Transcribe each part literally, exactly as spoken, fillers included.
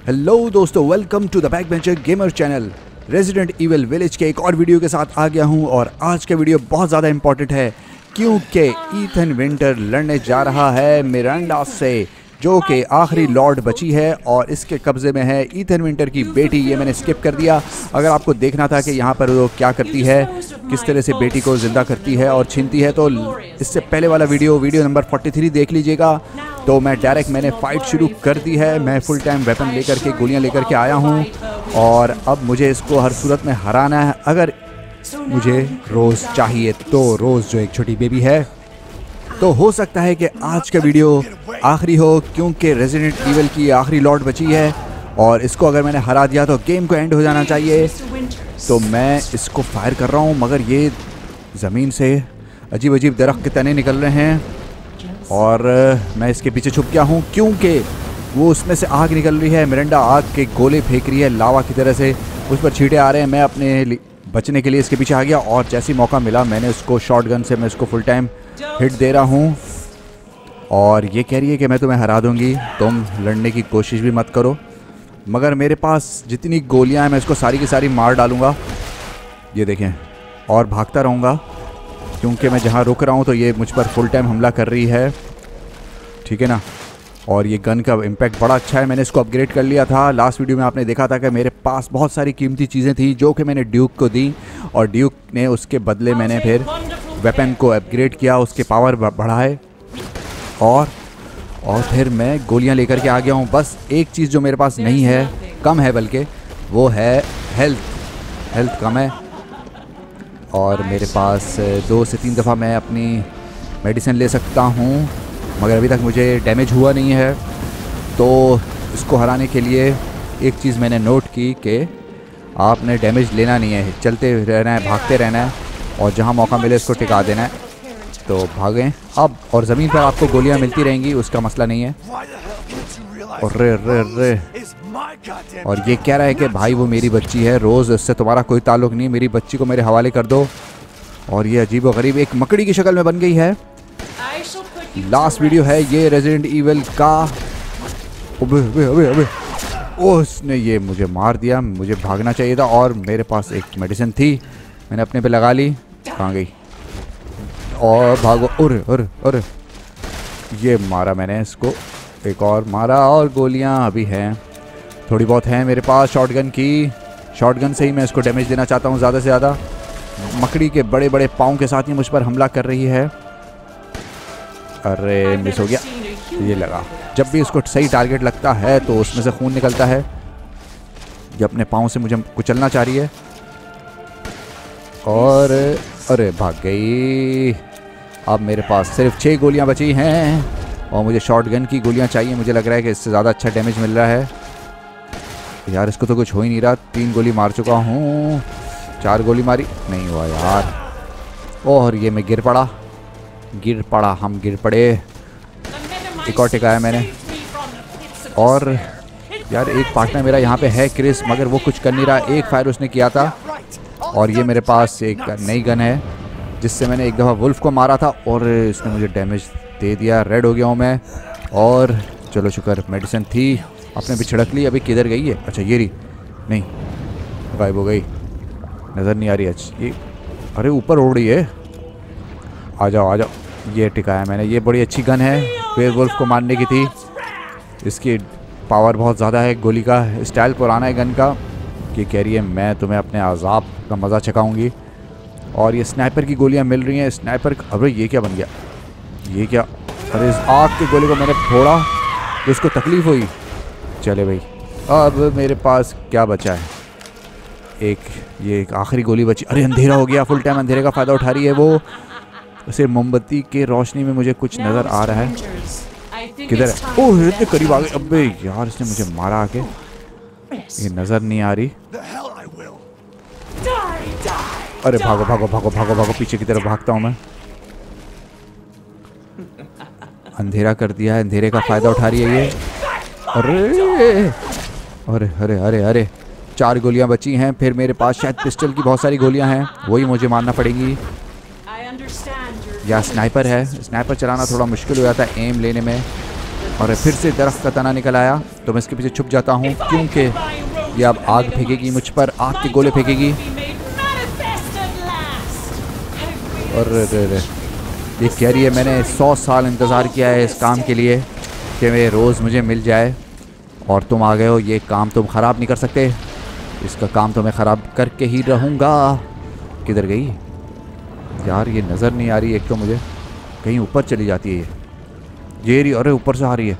Hello दोस्तों, welcome to the Backbencher Gamer channel. Resident Evil Village के एक और वीडियो के साथ आ गया हूं और आज का वीडियो बहुत ज़्यादा इंपॉर्टेंट है क्योंकि ईथन विंटर लड़ने जा रहा है मिरांडा से, जो कि आखिरी लॉर्ड बची है और इसके कब्ज़े में है ईथन विंटर की बेटी। ये मैंने स्किप कर दिया। अगर आपको देखना था कि यहाँ पर वो क्या करती है, किस तरह से बेटी को ज़िंदा करती है और छीनती है, तो इससे पहले वाला वीडियो वीडियो नंबर तैंतालीस देख लीजिएगा। तो मैं डायरेक्ट मैंने फ़ाइट शुरू कर दी है। मैं फुल टाइम वेपन लेकर के गोलियाँ लेकर के आया हूँ और अब मुझे इसको हर सूरत में हराना है। अगर मुझे रोज़ चाहिए तो रोज़ जो एक छोटी बेबी है, तो हो सकता है कि आज का वीडियो आखिरी हो क्योंकि रेजिडेंट इविल की आखिरी लॉर्ड बची है और इसको अगर मैंने हरा दिया तो गेम को एंड हो जाना चाहिए। तो मैं इसको फायर कर रहा हूँ मगर ये ज़मीन से अजीब अजीब दरख्त के तने निकल रहे हैं और मैं इसके पीछे छुप गया हूँ क्योंकि वो उसमें से आग निकल रही है। मिरांडा आग के गोले फेंक रही है लावा की तरह से, उस पर छींटे आ रहे हैं। मैं अपने बचने के लिए इसके पीछे आ गया और जैसी मौका मिला मैंने उसको शॉटगन से मैं इसको फुल टाइम हिट दे रहा हूँ और ये कह रही है कि मैं तुम्हें हरा दूँगी, तुम लड़ने की कोशिश भी मत करो। मगर मेरे पास जितनी गोलियाँ हैं मैं इसको सारी की सारी मार डालूँगा। ये देखें, और भागता रहूँगा क्योंकि मैं जहाँ रुक रहा हूँ तो ये मुझ पर फुल टाइम हमला कर रही है, ठीक है ना। और ये गन का इम्पैक्ट बड़ा अच्छा है। मैंने इसको अपग्रेड कर लिया था। लास्ट वीडियो में आपने देखा था कि मेरे पास बहुत सारी कीमती चीज़ें थी जो कि मैंने ड्यूक को दी और ड्यूक ने उसके बदले मैंने फिर वेपन को अपग्रेड किया, उसके पावर बढ़ाए और और फिर मैं गोलियां लेकर के आ गया हूं। बस एक चीज़ जो मेरे पास नहीं है, कम है बल्कि, वो है हेल्थ। हेल्थ कम है और मेरे पास दो से तीन दफ़ा मैं अपनी मेडिसिन ले सकता हूं मगर अभी तक मुझे डैमेज हुआ नहीं है। तो इसको हराने के लिए एक चीज़ मैंने नोट की कि आपने डैमेज लेना नहीं है, चलते रहना है, भागते रहना है और जहां मौका मिले इसको टिका देना है। तो भागें अब, और ज़मीन पर आपको गोलियां मिलती रहेंगी, उसका मसला नहीं है। और रे रे रे और ये कह रहा है कि भाई वो मेरी बच्ची है, रोज़ इससे तुम्हारा कोई ताल्लुक़ नहीं, मेरी बच्ची को मेरे हवाले कर दो। और ये अजीब व गरीब एक मकड़ी की शक्ल में बन गई है। लास्ट वीडियो है ये रेजिडेंट इविल का। अबे अबे अबे अबे उसने ये मुझे मार दिया। मुझे भागना चाहिए था और मेरे पास एक मेडिसिन थी, मैंने अपने पे लगा ली। कहाँ गई? और भागो। अरे अरे अरे ये मारा मैंने इसको, एक और मारा और गोलियां अभी हैं, थोड़ी बहुत हैं मेरे पास शॉटगन की। शॉटगन से ही मैं इसको डैमेज देना चाहता हूँ ज़्यादा से ज़्यादा। मकड़ी के बड़े बड़े पाँव के साथ ही मुझ पर हमला कर रही है। अरे मिस हो गया। ये लगा, जब भी इसको सही टारगेट लगता है तो उसमें से खून निकलता है। ये अपने पाँव से मुझे कुचलना चाह रही है और अरे भाग गई। अब मेरे पास सिर्फ छः गोलियां बची हैं और मुझे शॉटगन की गोलियां चाहिए। मुझे लग रहा है कि इससे ज़्यादा अच्छा डैमेज मिल रहा है। यार इसको तो कुछ हो ही नहीं रहा। तीन गोली मार चुका हूँ, चार गोली मारी, नहीं हुआ यार। और ये मैं गिर पड़ा गिर पड़ा हम गिर पड़े। एक और टिकाया मैंने। और यार एक पार्टनर मेरा यहाँ पे है क्रिस, मगर वो कुछ कर नहीं रहा। एक फायर उसने किया था और ये मेरे पास एक नई गन है जिससे मैंने एक दफ़ा वुल्फ को मारा था और इसने मुझे डैमेज दे दिया। रेड हो गया हूँ मैं। और चलो शुक्र मेडिसिन थी, अपने भी छिड़क ली। अभी किधर गई है? अच्छा ये रही, नहीं गायब हो गई, नज़र नहीं आ रही। अच्छा ये, अरे ऊपर उड़ रही है। आ जाओ आ जाओ। ये टिकाया मैंने। ये बड़ी अच्छी गन है, फिर वुल्फ को मारने की थी। इसकी पावर बहुत ज़्यादा है, गोली का स्टाइल पुराना है गन का। कि कह रही है मैं तुम्हें अपने अज़ाब का मज़ा चखाऊंगी। और ये स्नाइपर की गोलियां मिल रही हैं। स्नाइपर, अरे ये क्या बन गया? ये क्या? अरे इस आग की गोली को मैंने फोड़ा तो इसको तकलीफ़ हुई। चले भाई, अब मेरे पास क्या बचा है? एक ये एक आखिरी गोली बची। अरे अंधेरा हो गया, फुल टाइम अंधेरे का फ़ायदा उठा रही है वो। सिर्फ मोमबत्ती के रोशनी में मुझे कुछ नज़र आ रहा है। किधर है? ओह इतने करीब आ गए। अबे यार इसने मुझे मारा आके, ये नज़र नहीं आ रही। अरे भागो भागो भागो भागो भागो, पीछे की तरफ भागता हूँ मैं। अंधेरा कर दिया है, अंधेरे का फ़ायदा उठा रही है ये। अरे अरे अरे अरे अरे चार गोलियां बची हैं। फिर मेरे पास शायद पिस्टल की बहुत सारी गोलियां हैं, वही मुझे मारना पड़ेगी। या स्नाइपर है, स्नाइपर चलाना थोड़ा मुश्किल हो जाता है एम लेने में। और फिर से दरख्त का तना निकल आया तो मैं इसके पीछे छुप जाता हूँ, क्योंकि ये अब आग फेंकेगी मुझ पर, आग के गोले फेंकेगी। और ये कह रही है मैंने सौ साल इंतज़ार किया है इस काम के लिए कि मैं रोज़ मुझे मिल जाए, और तुम आ गए हो। ये काम तुम ख़राब नहीं कर सकते, इसका काम तो मैं ख़राब करके ही रहूँगा। किधर गई यार? ये नज़र नहीं आ रही। एक तो मुझे कहीं ऊपर चली जाती है ये ये रही। अरे ऊपर से आ रही है।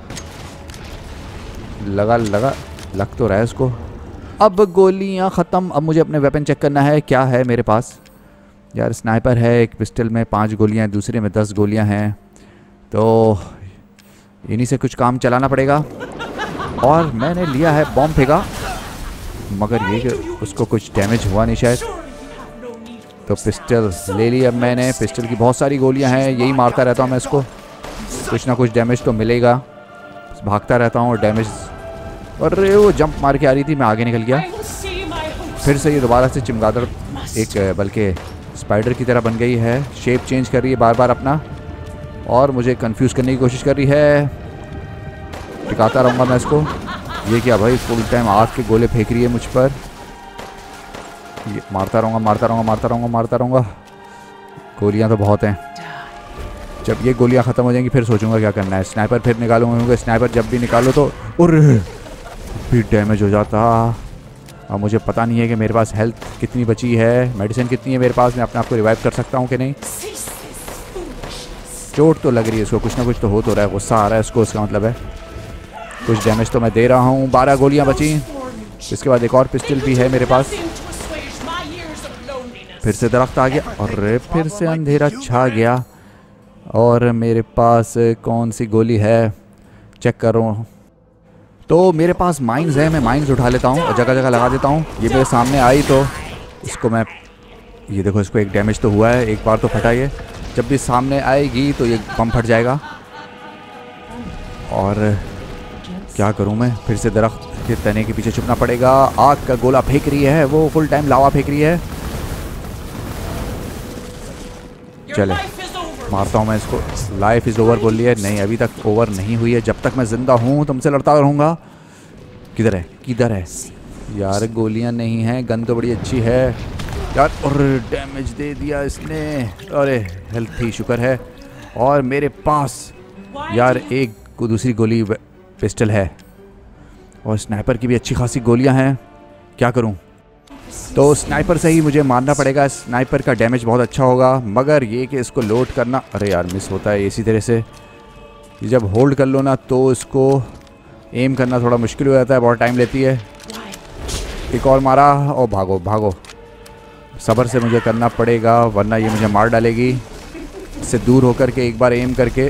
लगा लगा लग तो रहा है इसको। अब गोलियाँ ख़त्म। अब मुझे अपने वेपन चेक करना है क्या है मेरे पास। यार स्नाइपर है, एक पिस्टल में पांच गोलियां हैं, दूसरे में दस गोलियां हैं, तो इन्हीं से कुछ काम चलाना पड़ेगा। और मैंने लिया है बॉम्ब फेंका, मगर ये कि उसको कुछ डैमेज हुआ नहीं शायद। तो पिस्टल ले ली अब मैंने। पिस्टल की बहुत सारी गोलियां हैं, यही मारता रहता हूँ मैं इसको, कुछ ना कुछ डैमेज तो मिलेगा। भागता रहता हूँ और डैमेज। और वो जंप मार के आ रही थी, मैं आगे निकल गया। फिर से ये दोबारा से चिमगादड़ एक बल्कि स्पाइडर की तरह बन गई है, शेप चेंज कर रही है बार बार अपना, और मुझे कंफ्यूज करने की कोशिश कर रही है। टिकाता रहूँगा मैं इसको। ये क्या भाई, फुल टाइम आग के गोले फेंक रही है मुझ पर। ये मारता रहूँगा मारता रहूँगा मारता रहूँगा मारता रहूँगा। गोलियाँ तो बहुत हैं। जब ये गोलियाँ ख़त्म हो जाएंगी फिर सोचूंगा क्या करना है। स्नाइपर फिर निकालूंगा, क्योंकि स्नाइपर जब भी निकालो तो और भी डैमेज हो जाता। अब मुझे पता नहीं है कि मेरे पास हेल्थ कितनी बची है, मेडिसिन कितनी है मेरे पास, मैं अपने आप को रिवाइव कर सकता हूँ कि नहीं। चोट तो लग रही है इसको, कुछ ना कुछ तो हो तो रहा है, गुस्सा आ रहा है इसको, इसका मतलब है कुछ डैमेज तो मैं दे रहा हूँ। बारह गोलियाँ बची, इसके बाद एक और पिस्टल भी है मेरे पास। फिर से दरख्त आ गया और फिर से अंधेरा छा गया। और मेरे पास कौन सी गोली है चेक करो। तो मेरे पास माइंस है, मैं माइंस उठा लेता हूँ और जगह जगह लगा देता हूँ। ये मेरे सामने आई तो इसको मैं, ये देखो इसको एक डैमेज तो हुआ है, एक बार तो फटा ये। जब भी सामने आएगी तो ये बम फट जाएगा। और क्या करूँ मैं, फिर से दरख्त के तने के पीछे छुपना पड़ेगा। आग का गोला फेंक रही है वो, फुल टाइम लावा फेंक रही है। चले मारता हूँ मैं इसको। लाइफ इज़ ओवर बोल लिया है, नहीं अभी तक ओवर नहीं हुई है। जब तक मैं ज़िंदा हूँ तुमसे लड़ता रहूँगा। किधर है किधर है यार? गोलियाँ नहीं हैं, गन तो बड़ी अच्छी है यार। और डैमेज दे दिया इसने। अरे हेल्थ थी, शुक्र है। और मेरे पास यार एक को दूसरी गोली पिस्टल है, और स्नाइपर की भी अच्छी खासी गोलियाँ हैं। क्या करूँ? तो स्नाइपर से ही मुझे मारना पड़ेगा। स्नाइपर का डैमेज बहुत अच्छा होगा, मगर ये कि इसको लोड करना, अरे यार मिस होता है इसी तरह से। जब होल्ड कर लो ना तो इसको एम करना थोड़ा मुश्किल हो जाता है, बहुत टाइम लेती है। एक और मारा और भागो भागो। सब्र से मुझे करना पड़ेगा वरना ये मुझे मार डालेगी। इससे दूर होकर के एक बार एम करके,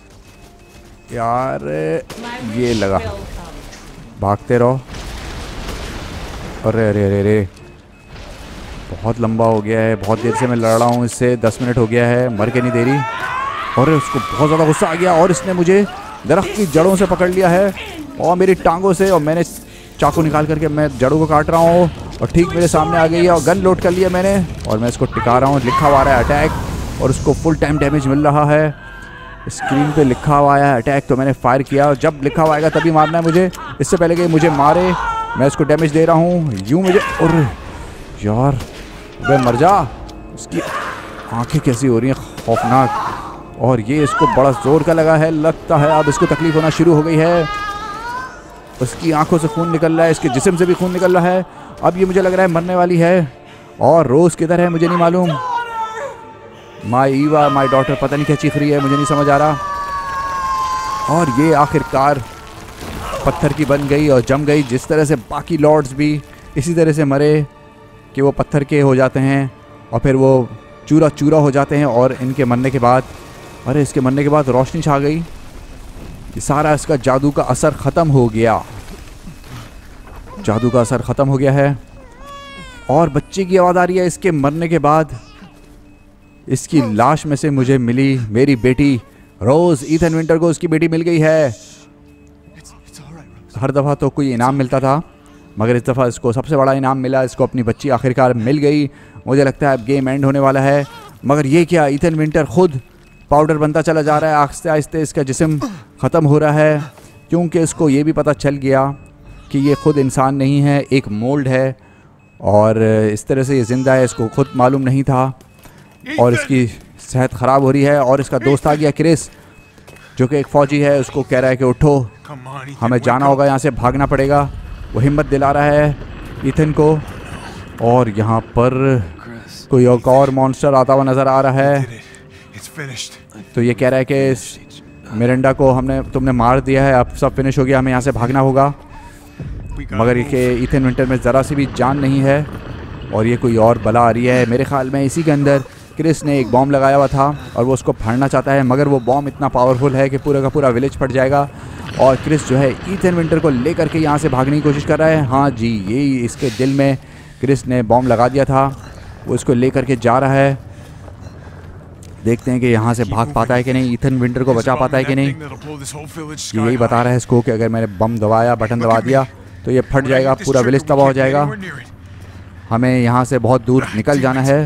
यार ये लगा, भागते रहो। अरे अरे अरे अरे बहुत लंबा हो गया है, बहुत देर से मैं लड़ रहा हूँ इससे, दस मिनट हो गया है, मर के नहीं दे रही। और उसको बहुत ज़्यादा गुस्सा आ गया और इसने मुझे दरख्त की जड़ों से पकड़ लिया है और मेरी टांगों से, और मैंने चाकू निकाल करके मैं जड़ों को काट रहा हूँ और ठीक मेरे सामने आ गई है और गन लोड कर लिया मैंने और मैं इसको टिका रहा हूँ। लिखा हुआ है अटैक और उसको फुल टाइम डैमेज मिल रहा है। स्क्रीन पे लिखा हुआ है अटैक, तो मैंने फायर किया और जब लिखा हुआ आएगा तभी मारना है मुझे, इससे पहले कि मुझे मारे। मैं इसको डैमेज दे रहा हूँ यूँ मुझे, और यार वे मर जा। उसकी आंखें कैसी हो रही हैं, खौफनाक। और ये इसको बड़ा जोर का लगा है, लगता है अब इसको तकलीफ होना शुरू हो गई है। उसकी आंखों से खून निकल रहा है, इसके जिस्म से भी खून निकल रहा है। अब ये मुझे लग रहा है मरने वाली है। और रोज़ किधर है मुझे नहीं मालूम। माई ईवा माई डॉटर पता नहीं क्या चीख रही है, मुझे नहीं समझ आ रहा। और ये आखिरकार पत्थर की बन गई और जम गई। जिस तरह से बाकी लॉर्ड्स भी इसी तरह से मरे कि वो पत्थर के हो जाते हैं और फिर वो चूरा चूरा हो जाते हैं। और इनके मरने के बाद, अरे इसके मरने के बाद रोशनी छा गई। ये सारा इसका जादू का असर ख़त्म हो गया, जादू का असर ख़त्म हो गया है। और बच्चे की आवाज़ आ रही है इसके मरने के बाद। इसकी लाश में से मुझे मिली मेरी बेटी रोज़। ईथन विंटर को उसकी बेटी मिल गई है। हर दफ़ा तो कोई इनाम मिलता था, मगर इस दफ़ा इसको सबसे बड़ा इनाम मिला। इसको अपनी बच्ची आखिरकार मिल गई। मुझे लगता है अब गेम एंड होने वाला है। मगर ये क्या, ईथन विंटर खुद पाउडर बनता चला जा रहा है, आहिस्ते आहिस्ते इसका जिस्म ख़त्म हो रहा है। क्योंकि इसको ये भी पता चल गया कि ये ख़ुद इंसान नहीं है, एक मोल्ड है और इस तरह से ये ज़िंदा है, इसको ख़ुद मालूम नहीं था और इसकी सेहत ख़राब हो रही है। और इसका दोस्त आ गया क्रिस, जो कि एक फ़ौजी है, उसको कह रहा है कि उठो, हमें जाना होगा, यहाँ से भागना पड़ेगा। वो हिम्मत दिला रहा है ईथन को। और यहाँ पर कोई एक और मॉन्स्टर आता हुआ नज़र आ रहा है। तो ये कह रहा है कि मिरिंडा को हमने तुमने मार दिया है, अब सब फिनिश हो गया, हमें यहाँ से भागना होगा। मगर ये कि ईथन विंटर में ज़रा सी भी जान नहीं है और ये कोई और बला आ रही है। मेरे ख्याल में इसी के अंदर क्रिस ने एक बॉम्ब लगाया हुआ था और वो उसको फाड़ना चाहता है, मगर वो बॉम्ब इतना पावरफुल है कि पूरा का पूरा विलेज फट जाएगा। और क्रिस जो है ईथन विंटर को लेकर के यहाँ से भागने की कोशिश कर रहा है। हाँ जी, यही इसके दिल में क्रिस ने बॉम्ब लगा दिया था, वो इसको लेकर के जा रहा है। देखते हैं कि यहाँ से भाग पाता है कि नहीं, ईथन विंटर को बचा पाता है कि नहीं। यही बता रहा है इसको कि अगर मैंने बम दबाया, बटन दबा दिया तो ये फट जाएगा, पूरा विलेज तबाह हो जाएगा। हमें यहाँ से बहुत दूर निकल जाना है।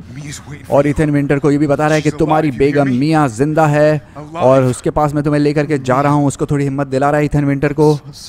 और ईथन विंटर को ये भी बता रहा है कि तुम्हारी बेगम मिया जिंदा है और उसके पास मैं तुम्हें लेकर के जा रहा हूँ। उसको थोड़ी हिम्मत दिला रहा है ईथन विंटर को,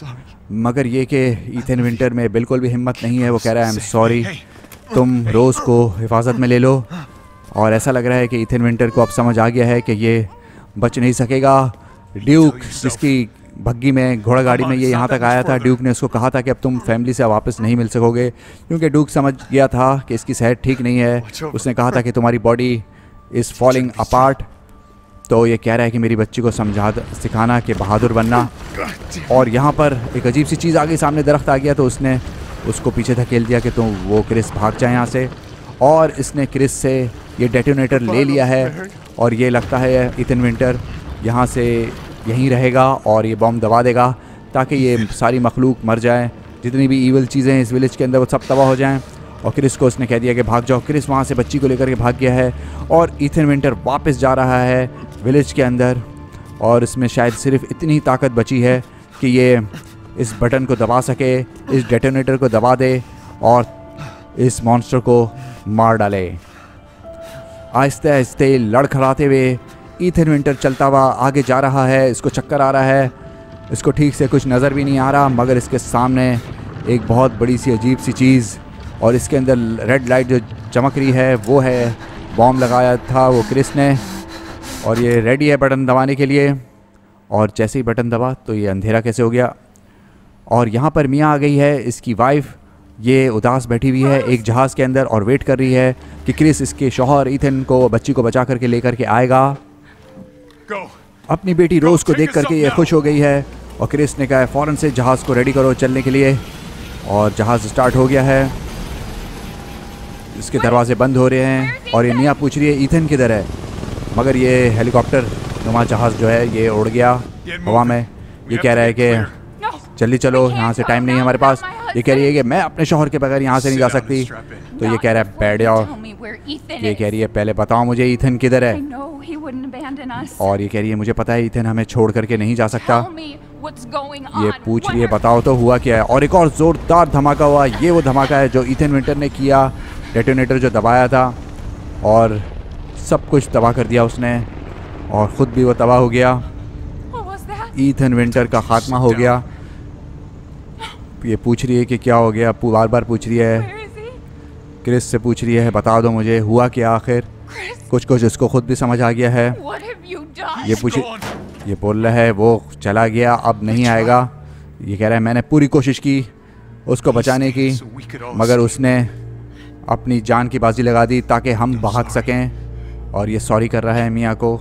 मगर ये कि ईथन विंटर में बिल्कुल भी हिम्मत नहीं है। वो कह रहा है आई एम सॉरी, तुम रोज़ को हिफाजत में ले लो। और ऐसा लग रहा है कि ईथन विंटर को अब समझ आ गया है कि ये बच नहीं सकेगा। ड्यूक, जिसकी भग्गी में घोड़ा गाड़ी में ये यहाँ तक आया था, ड्यूक ने उसको कहा था कि अब तुम फैमिली से वापस नहीं मिल सकोगे, क्योंकि ड्यूक समझ गया था कि इसकी सेहत ठीक नहीं है। उसने कहा था कि तुम्हारी बॉडी इज़ फॉलिंग अपार्ट। तो ये कह रहा है कि मेरी बच्ची को समझा सिखाना कि बहादुर बनना। और यहाँ पर एक अजीब सी चीज़ आ गई, सामने दरख्त आ गया, तो उसने उसको पीछे धकेल दिया कि तुम वो क्रिस भाग जाए यहाँ से। और इसने क्रिस से ये डेटोनेटर ले लिया है और ये लगता है ईथन विंटर यहाँ से यहीं रहेगा और ये बॉम्ब दबा देगा ताकि ये सारी मखलूक मर जाए, जितनी भी ईवल चीज़ें हैं इस विलेज के अंदर वो सब तबाह हो जाएं। और क्रिस को उसने कह दिया कि भाग जाओ। क्रिस वहाँ से बच्ची को लेकर के भाग गया है और ईथन विंटर वापस जा रहा है विलेज के अंदर। और इसमें शायद सिर्फ इतनी ताकत बची है कि ये इस बटन को दबा सके, इस डेटोनेटर को दबा दे और इस मॉन्स्टर को मार डाले। आहिस्ते आहिस्ते लड़खड़ाते हुए ईथन विंटर चलता हुआ आगे जा रहा है। इसको चक्कर आ रहा है, इसको ठीक से कुछ नज़र भी नहीं आ रहा, मगर इसके सामने एक बहुत बड़ी सी अजीब सी चीज़ और इसके अंदर रेड लाइट जो चमक रही है वो है बॉम्ब लगाया था वो क्रिस ने। और ये रेडी है बटन दबाने के लिए। और जैसे ही बटन दबा तो ये अंधेरा कैसे हो गया। और यहाँ पर मियाँ आ गई है, इसकी वाइफ, ये उदास बैठी हुई है एक जहाज़ के अंदर और वेट कर रही है कि क्रिस इसके शौहर ईथन को, बच्ची को बचा करके लेकर के आएगा। अपनी बेटी रोज को देख करके ये खुश हो गई है और क्रिस ने कहा है फ़ौरन से जहाज़ को रेडी करो चलने के लिए। और जहाज़ स्टार्ट हो गया है, इसके दरवाजे बंद हो रहे हैं और ये मियाँ पूछ रही है ईथन किधर है, मगर ये हेलीकॉप्टर नुमा जहाज़ जो है ये उड़ गया हवा में। ये कह रहा है कि जल्दी चलो, यहाँ से टाइम नहीं है हमारे पास। ये कह रही है कि मैं अपने शौहर के बगैर यहाँ से नहीं जा सकती। तो ये कह रहा है बैठ जाओ। ये कह रही है पहले बताओ मुझे ईथन किधर है। और ये कह रही है मुझे पता है ईथन हमें छोड़ करके नहीं जा सकता। ये पूछ रही है बताओ तो हुआ क्या है। और एक और ज़ोरदार धमाका हुआ। ये वो धमाका है जो ईथन विंटर ने किया, डेटोनेटर जो दबाया था और सब कुछ तबाह कर दिया उसने और ख़ुद भी वो तबाह हो गया। ईथन विंटर का खात्मा हो गया। ये पूछ रही है कि क्या हो गया, बार बार पूछ रही है, क्रिस से पूछ रही है बता दो मुझे हुआ क्या आखिर। कुछ कुछ इसको खुद भी समझ आ गया है। ये पूछ ये बोल रहा है वो चला गया, अब नहीं आएगा। ये कह रहा है मैंने पूरी कोशिश की उसको बचाने की, मगर उसने अपनी जान की बाजी लगा दी ताकि हम भाग सकें। और ये सॉरी कर रहा है मियाँ को।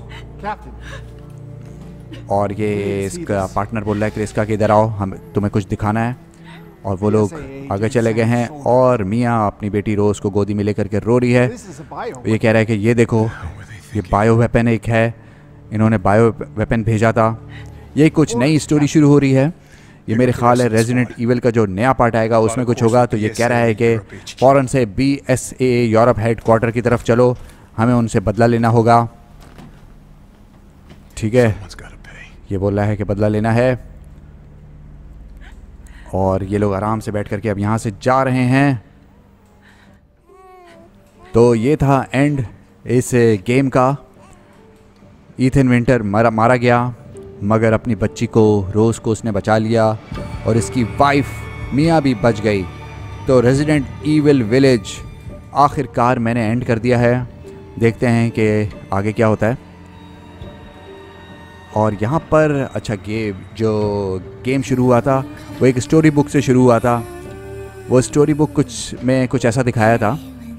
और ये इसका पार्टनर बोल रहा है क्रिस का कि इधर आओ, हम तुम्हें कुछ दिखाना है। और वो लोग आगे चले गए हैं और मियाँ अपनी बेटी रोज़ को गोदी में लेकर के रो रही है। ये कह रहा है कि ये देखो ये बायो वेपन एक है, इन्होंने बायो वेपन भेजा था। ये कुछ नई स्टोरी शुरू हो रही है। ये मेरे ख्याल है रेजिडेंट ईविल का जो नया पार्ट आएगा उसमें कुछ होगा। तो ये कह रहा है कि फ़ौरन से B S A Europe head quarter की तरफ चलो, हमें उनसे बदला लेना होगा। ठीक है, ये बोल रहा है कि बदला लेना है। और ये लोग आराम से बैठ करके अब यहाँ से जा रहे हैं। तो ये था एंड इस गेम का। ईथन विंटर मारा मारा गया, मगर अपनी बच्ची को, रोज़ को उसने बचा लिया और इसकी वाइफ मिया भी बच गई। तो रेजिडेंट ईविल विलेज आखिरकार मैंने एंड कर दिया है। देखते हैं कि आगे क्या होता है। और यहाँ पर अच्छा गेम जो गेम शुरू हुआ था वो एक स्टोरी बुक से शुरू हुआ था। वो स्टोरी बुक कुछ में कुछ ऐसा दिखाया था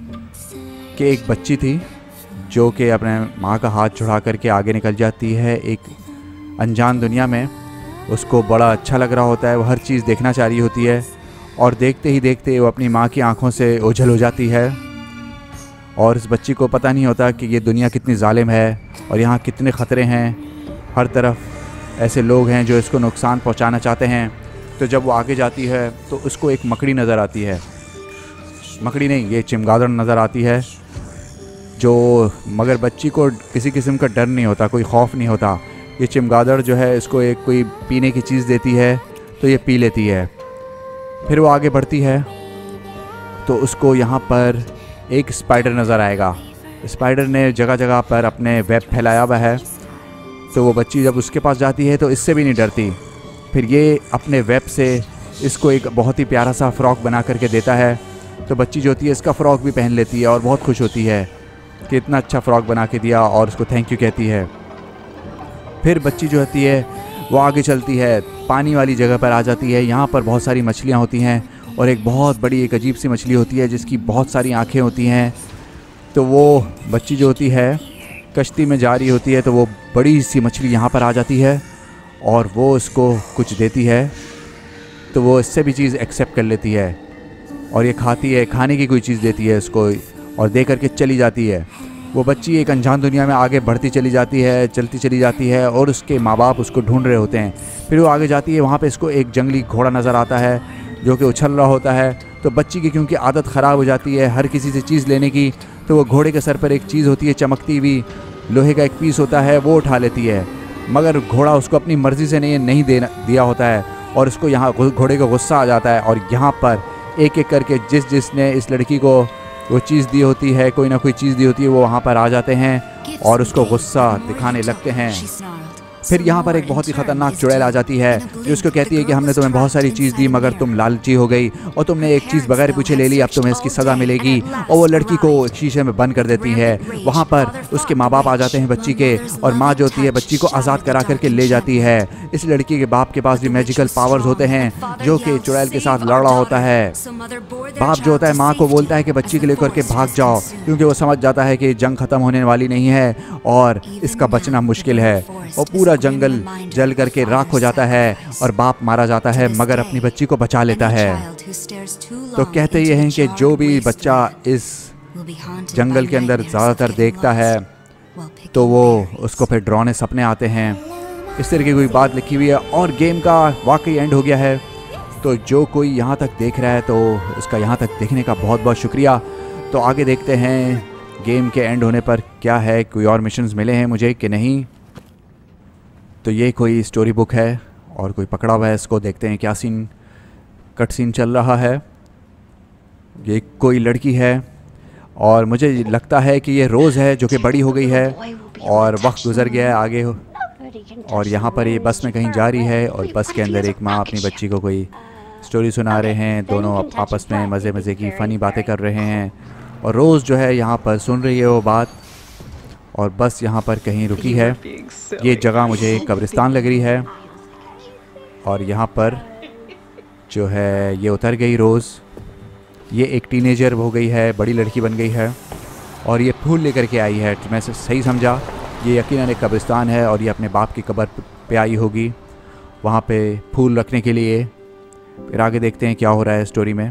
कि एक बच्ची थी जो कि अपने माँ का हाथ छुड़ा करके आगे निकल जाती है एक अनजान दुनिया में। उसको बड़ा अच्छा लग रहा होता है, वो हर चीज़ देखना चाह रही होती है और देखते ही देखते वो अपनी माँ की आंखों से ओझल हो जाती है। और इस बच्ची को पता नहीं होता कि ये दुनिया कितनी जालिम है और यहाँ कितने ख़तरे हैं, हर तरफ ऐसे लोग हैं जो इसको नुकसान पहुँचाना चाहते हैं। तो जब वो आगे जाती है तो उसको एक मकड़ी नज़र आती है, मकड़ी नहीं ये चमगादड़ नज़र आती है, जो मगर बच्ची को किसी किस्म का डर नहीं होता, कोई खौफ नहीं होता। ये चमगादड़ जो है इसको एक कोई पीने की चीज़ देती है तो ये पी लेती है। फिर वो आगे बढ़ती है तो उसको यहाँ पर एक स्पाइडर नज़र आएगा। स्पाइडर ने जगह जगह पर अपने वेब फैलाया हुआ है। तो वो बच्ची जब उसके पास जाती है तो इससे भी नहीं डरती। फिर ये अपने वेब से इसको एक बहुत ही प्यारा सा फ़्रॉक बना करके देता है। तो बच्ची जो होती है इसका फ़्रॉक भी पहन लेती है और बहुत खुश होती है कि इतना अच्छा फ़्रॉक बना के दिया और उसको थैंक यू कहती है। फिर बच्ची जो होती है वो आगे चलती है, पानी वाली जगह पर आ जाती है। यहाँ पर बहुत सारी मछलियाँ होती हैं और एक बहुत बड़ी एक अजीब सी मछली होती है जिसकी बहुत सारी आँखें होती हैं। तो वो बच्ची जो होती है कश्ती में जा रही होती है तो वो बड़ी सी मछली यहाँ पर आ जाती है और वो उसको कुछ देती है। तो वो इससे भी चीज़ एक्सेप्ट कर लेती है और ये खाती है, खाने की कोई चीज़ देती है उसको और दे करके चली जाती है। वो बच्ची एक अनजान दुनिया में आगे बढ़ती चली जाती है, चलती चली जाती है और उसके माँ बाप उसको ढूंढ रहे होते हैं। फिर वो आगे जाती है, वहाँ पे इसको एक जंगली घोड़ा नज़र आता है जो कि उछल रहा होता है। तो बच्ची की क्योंकि आदत ख़राब हो जाती है हर किसी से चीज़ लेने की, तो वो घोड़े के सर पर एक चीज़ होती है चमकती हुई, लोहे का एक पीस होता है, वो उठा लेती है। मगर घोड़ा उसको अपनी मर्ज़ी से नहीं नहीं देना दिया होता है और उसको यहाँ घोड़े को गुस्सा आ जाता है और यहाँ पर एक एक करके जिस जिसने इस लड़की को वो चीज़ दी होती है, कोई ना कोई चीज़ दी होती है, वो वहाँ पर आ जाते हैं और उसको गुस्सा दिखाने लगते हैं। फिर यहाँ पर एक बहुत ही ख़तरनाक चुड़ैल आ जाती है जो उसको कहती है कि हमने तुम्हें बहुत सारी चीज़ दी मगर तुम लालची हो गई और तुमने एक चीज़ बगैर पूछे ले ली, अब तुम्हें इसकी सज़ा मिलेगी। और वो लड़की को शीशे में बंद कर देती है। वहाँ पर उसके माँ बाप आ जाते हैं बच्ची के और माँ जो होती है बच्ची को आज़ाद करा करके ले जाती है। इस लड़की के बाप के पास भी मैजिकल पावर्स होते हैं जो कि चुड़ैल के साथ लड़ रहा होता है। बाप जो होता है माँ को बोलता है कि बच्ची को लेकर के भाग जाओ क्योंकि वो समझ जाता है कि जंग ख़त्म होने वाली नहीं है और इसका बचना मुश्किल है। और पूरा जंगल जल करके राख हो जाता है और बाप मारा जाता है मगर अपनी बच्ची को बचा लेता है। तो कहते ये हैं कि जो भी बच्चा इस जंगल के अंदर ज़्यादातर देखता है तो वो उसको फिर डरावने सपने आते हैं। इस तरह की कोई बात लिखी हुई है और गेम का वाकई एंड हो गया है। तो जो कोई यहाँ तक देख रहा है तो उसका यहाँ तक देखने का बहुत बहुत शुक्रिया। तो आगे देखते हैं गेम के एंड होने पर क्या है, कोई और मिशंस मिले हैं मुझे कि नहीं। तो ये कोई स्टोरी बुक है और कोई पकड़ा हुआ है, इसको देखते हैं क्या सीन कट सीन चल रहा है। ये कोई लड़की है और मुझे लगता है कि ये रोज़ है जो कि बड़ी हो गई है और वक्त गुजर गया है आगे। और यहाँ पर ये बस में कहीं जा रही है और बस के अंदर एक माँ अपनी बच्ची को कोई स्टोरी सुना रहे हैं। दोनों आपस में मज़े मज़े की फ़नी बातें कर रहे हैं और रोज़ जो है यहाँ पर सुन रही है वो बात। और बस यहाँ पर कहीं रुकी है। ये जगह मुझे कब्रिस्तान लग रही है और यहाँ पर जो है ये उतर गई रोज़। ये एक टीनेजर हो गई है, बड़ी लड़की बन गई है और ये फूल लेकर के आई है। मैं सही समझा, ये यकीनन एक कब्रिस्तान है और ये अपने बाप की कब्र पे आई होगी वहाँ पे फूल रखने के लिए। फिर आगे देखते हैं क्या हो रहा है स्टोरी में।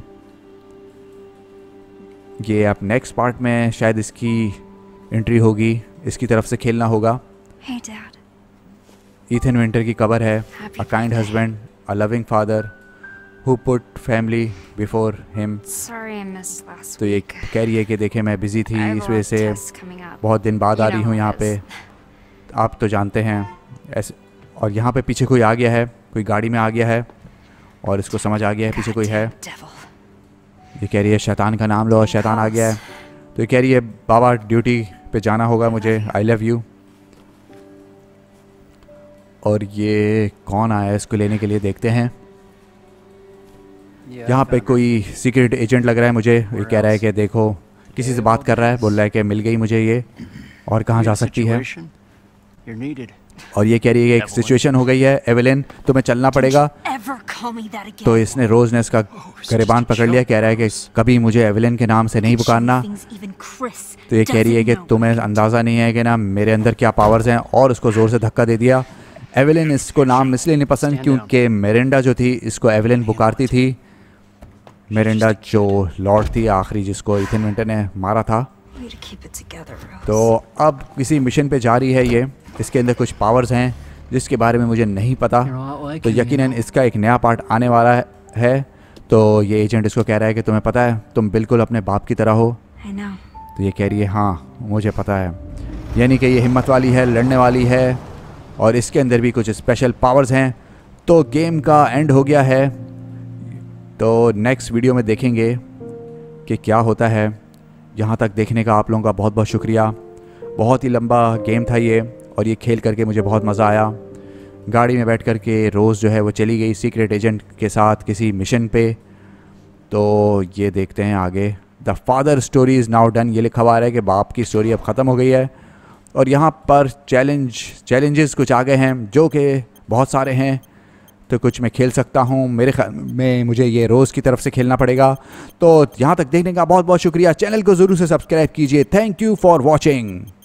ये अब नेक्स्ट पार्ट में शायद इसकी एंट्री होगी, इसकी तरफ से खेलना होगा। Hey Dad. ईथन विंटर की कवर है, a kind husband, a loving father who put family before him. Sorry I missed last तो ये week. कह रही है कि देखे मैं बिज़ी थी, I have इस a वजह lot of से tests coming up. बहुत दिन बाद आ You रही know हूँ how यहाँ it पे। is. आप तो जानते हैं ऐसे। और यहाँ पे पीछे कोई आ गया है, कोई गाड़ी में आ गया है और इसको समझ आ गया है पीछे कोई है। Devil. ये कह रही है शैतान का नाम लो और शैतान आ गया है। तो ये कह रही है बाबा ड्यूटी पे जाना होगा मुझे, आई लव यू। और ये कौन आया है इसको लेने के लिए, देखते हैं। यहाँ पे कोई सीक्रेट एजेंट लग रहा है मुझे। ये कह रहा है कि देखो, किसी से बात कर रहा है, बोल रहा है कि मिल गई मुझे ये, और कहाँ जा सकती है। और ये कह रही है कि एक सिचुएशन हो गई है एवेलिन, तुम्हें चलना पड़ेगा। तो इसने रोज ने इसका गिरबान पकड़ लिया, कह रहा है कि कभी मुझे एवेलिन के नाम से नहीं पुकारना। तो ये कह रही है कि तुम्हें अंदाज़ा नहीं है कि ना मेरे अंदर क्या पावर्स हैं, और उसको ज़ोर से धक्का दे दिया। एवेलिन इसको नाम इसलिए नहीं पसंद क्योंकि मेरिंडा जो थी इसको एवेलिन पुकारती थी। मेरिंडा जो लॉर्ड थी आखिरी, जिसको इथन विंटर ने मारा था। तो अब किसी मिशन पे जा रही है ये, इसके अंदर कुछ पावर्स हैं जिसके बारे में मुझे नहीं पता। तो यकीनन इसका एक नया पार्ट आने वाला है। तो ये एजेंट इसको कह रहा है कि तुम्हें पता है तुम बिल्कुल अपने बाप की तरह हो। तो ये कह रही है हाँ मुझे पता है, यानी कि ये हिम्मत वाली है, लड़ने वाली है, और इसके अंदर भी कुछ स्पेशल पावर्स हैं। तो गेम का एंड हो गया है। तो नेक्स्ट वीडियो में देखेंगे कि क्या होता है। यहाँ तक देखने का आप लोगों का बहुत बहुत शुक्रिया। बहुत ही लंबा गेम था ये, और ये खेल करके मुझे बहुत मज़ा आया। गाड़ी में बैठ कर के रोज़ जो है वो चली गई सीक्रेट एजेंट के साथ किसी मिशन पे। तो ये देखते हैं आगे। The father story is now done, ये लिखा हुआ है कि बाप की स्टोरी अब ख़त्म हो गई है। और यहाँ पर चैलेंज चैलेंजेस कुछ आ गए हैं जो कि बहुत सारे हैं। तो कुछ मैं खेल सकता हूँ, मेरे ख्याल में मुझे ये रोज़ की तरफ से खेलना पड़ेगा। तो यहाँ तक देखने का बहुत बहुत शुक्रिया। चैनल को ज़रूर से सब्सक्राइब कीजिए। Thank you for watching.